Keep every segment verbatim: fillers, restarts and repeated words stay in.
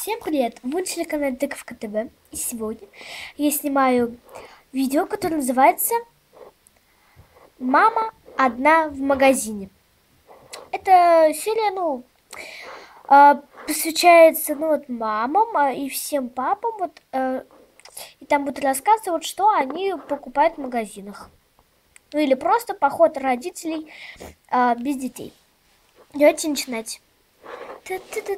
Всем привет! Вы на телеканале Тыковка ТВ. И сегодня я снимаю видео, которое называется «Мама одна в магазине». Это серия, ну, посвящается, ну, вот мамам и всем папам, вот, и там будут рассказывать, что они покупают в магазинах. Ну, или просто поход родителей без детей. Давайте начинать. А,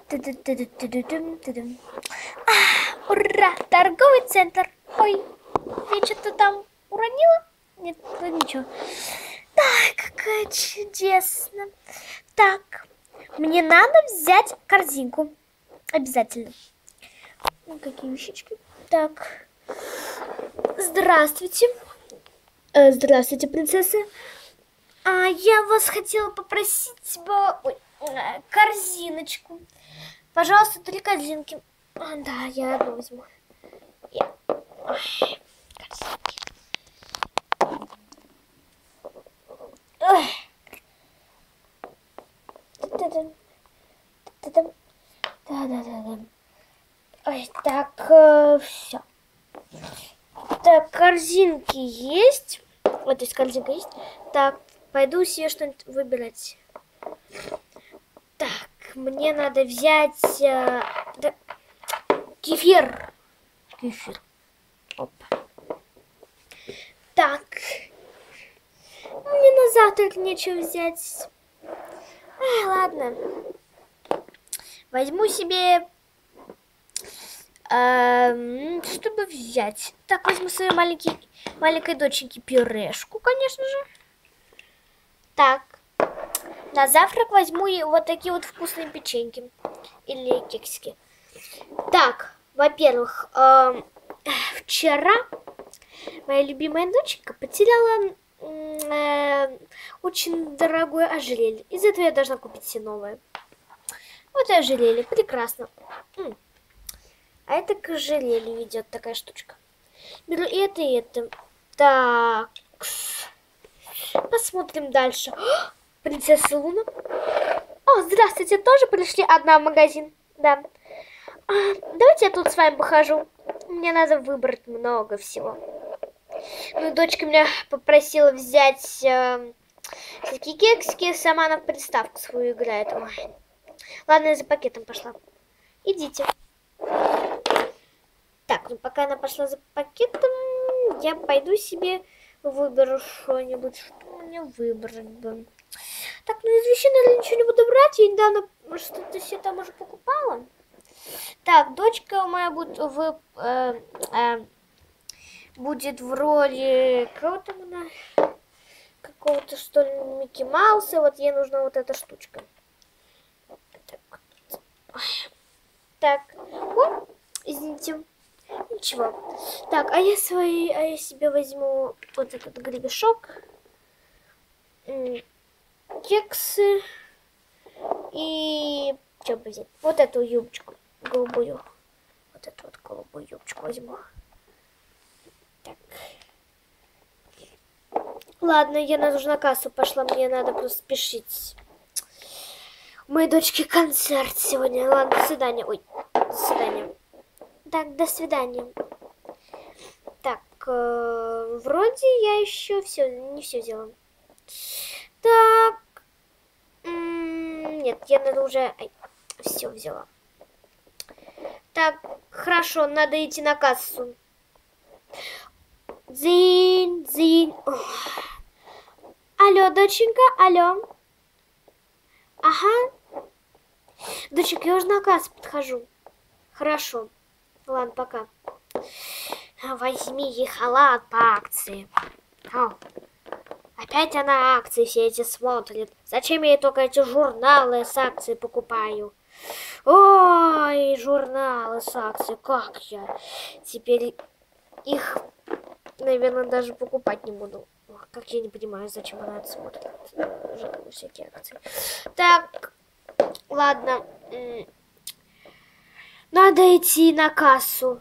ура! Торговый центр. Ой, я что-то там уронила? Нет, ну ничего. Да, какая чудесно. Так, мне надо взять корзинку. Обязательно. Ну, какие вещички. Так. Здравствуйте. Э, здравствуйте, принцесса. А, я вас хотела попросить бы... Ой, корзиночку. Пожалуйста, три корзинки. А, да, я одну возьму. Я... Ой, корзинки. Ой. Да-да-да-да. Ой, так, э, все. Так, корзинки есть. Вот, то есть корзинка есть. Так, пойду себе что-нибудь выбирать. Так, мне надо взять э, да, кефир. Кефир. Опа. Так. Мне на завтрак нечего взять. Ай, ладно. Возьму себе... Э, чтобы взять. Так, возьму своей маленькой, маленькой доченьке пюрешку, конечно же. Так. На завтрак возьму вот такие вот вкусные печеньки. Или кексики. Так, во-первых, э, вчера моя любимая доченька потеряла э, очень дорогое ожерелье. Из-за этого я должна купить себе новое. Вот и ожерелье. Прекрасно. М. А это к ожерелью идет такая штучка. Беру и это, и это. Так. Посмотрим дальше. Принцесса Луна. О, здравствуйте, тоже пришли одна в магазин? Да. А, давайте я тут с вами похожу. Мне надо выбрать много всего. Ну, дочка меня попросила взять э, такие кексики, сама она в приставку свою играет. Ой. Ладно, я за пакетом пошла. Идите. Так, ну пока она пошла за пакетом, я пойду себе выберу что-нибудь, что мне выбрать бы. Так, ну из вещей, наверное, ничего не буду брать. Я недавно что-то себе там уже покупала. Так, дочка моя будет в, э, э, будет в роли кого там она? Какого-то, что ли, Микки Мауса. Вот ей нужна вот эта штучка. Так, так. О, извините. Ничего. Так, а я свои, а я себе возьму вот этот гребешок. Кексы и что бы взять? Вот эту юбочку голубую. Вот эту вот голубую юбочку возьму. Так. Ладно, я на, на кассу пошла, мне надо просто спешить. У моей дочки концерт сегодня. Ладно, до свидания. Ой, до свидания. Так, до свидания. Так, э, вроде я еще все, не все взяла. Так. Нет, я надо уже... Ай, все взяла. Так, хорошо, надо идти на кассу. Дзинь, дзинь. Ох. Алло, доченька, алло. Ага. Доченька, я уже на кассу подхожу. Хорошо. Ладно, пока. Возьми ей халат по акции. О. Опять она акции все эти смотрит. Зачем я ей только эти журналы с акцией покупаю? Ой, журналы с акцией. Как я теперь их, наверное, даже покупать не буду. Как я не понимаю, зачем она это смотрит. Всякие акции. Так, ладно. Надо идти на кассу.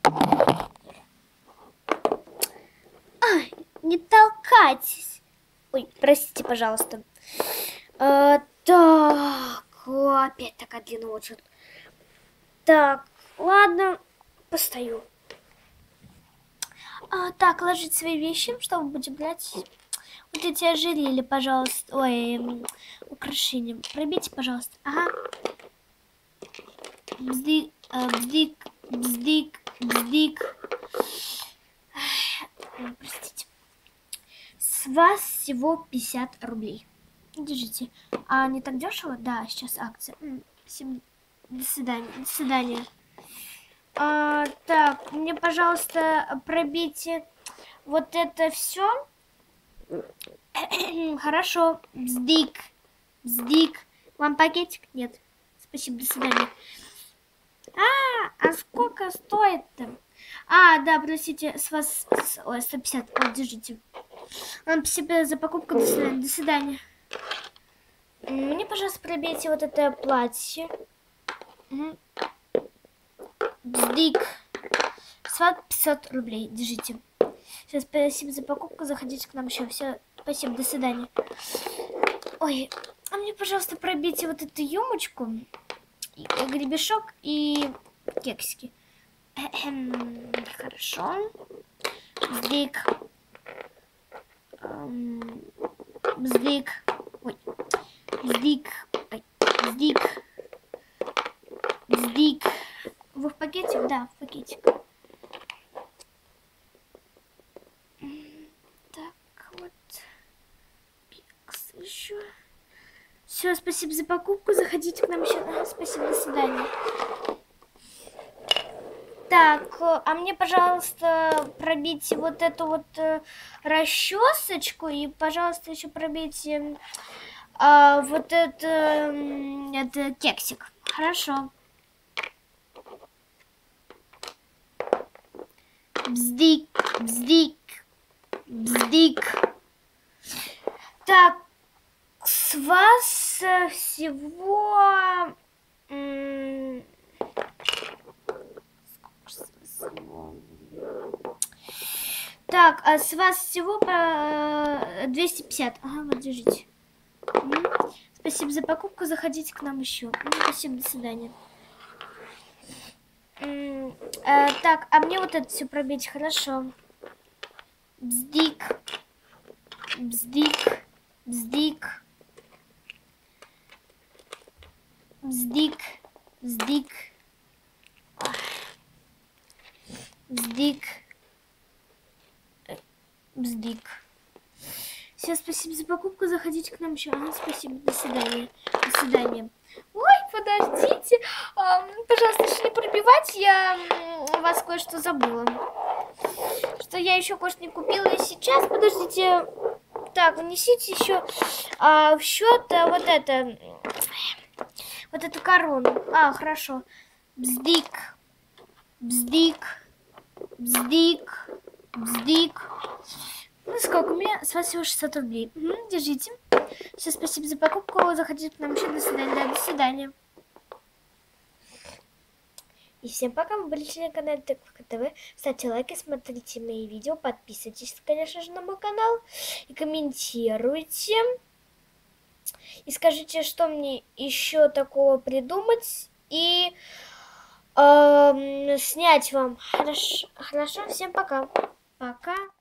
Ай, не толкайтесь. Ой, простите, пожалуйста. А, так, о, опять такая длинная очередь. Так, Ладно, постою. А, так, ложить свои вещи, что вы будете брать? Вот эти ожерелья, пожалуйста. Ой, украшения. Пробейте, пожалуйста. Ага. Бздик, э, бздик, бздик, бздик. Ой, простите. С вас всего пятьдесят рублей. Держите. А не так дешево? Да, сейчас акция. Спасибо. До свидания. До свидания. А, так, мне, пожалуйста, пробейте вот это все. Хорошо. Бздик. Бздик. Вам пакетик? Нет. Спасибо, до свидания. А, а сколько стоит-то? А, да, простите, с вас... Ой, сто пятьдесят. Вот, держите. Вам спасибо за покупку. До свидания. До свидания. Мне, пожалуйста, пробейте вот это платье. Угу. Бздик. С вас пятьсот рублей. Держите. Все, спасибо за покупку. Заходите к нам еще. Все, спасибо, до свидания. Ой, а мне, пожалуйста, пробейте вот эту юмочку, и гребешок и кексики. Хорошо. Бздик. Эм, бздик. Ой. Бздик. Ой. Бздик. Бздик. Вы в пакетик? Да, в пакетик. Так, вот. Кекс еще. Все, спасибо за покупку. Заходите к нам еще. А, спасибо, до свидания. Так, а мне, пожалуйста, пробейте вот эту вот э, расчесочку. И, пожалуйста, еще пробейте э, вот это, э, это кексик. Хорошо. Бздик, бздик, бздик. Так, с вас всего... Так, а с вас всего по двести пятьдесят. Ага, вот, держите. Спасибо за покупку, заходите к нам еще. Спасибо, до свидания. А, так, а мне вот это все пробить, хорошо. Бздик. Бздик. Бздик. Бздик. Бздик. Бздик. Бздик. Все, спасибо за покупку, заходите к нам еще. Ага, спасибо, до свидания. До свидания. Ой, подождите. А, пожалуйста, если не пробивать, я вас кое-что забыла. Что я еще кое-что не купила. И сейчас, подождите. Так, внесите еще а, в счет а, вот это. Вот эту корону. А, хорошо. Бздик. Бздик. Бздик. Бздик. Ну, сколько у меня? С вас всего шестьсот рублей. Угу, держите. Все, спасибо за покупку. Заходите к нам еще. До свидания. Да, до свидания. И всем пока. Вы были на канале Тыковка ТВ. Ставьте лайки, смотрите мои видео. Подписывайтесь, конечно же, на мой канал. И комментируйте. И скажите, что мне еще такого придумать. И э, снять вам. Хорошо, хорошо. Всем пока. Пока.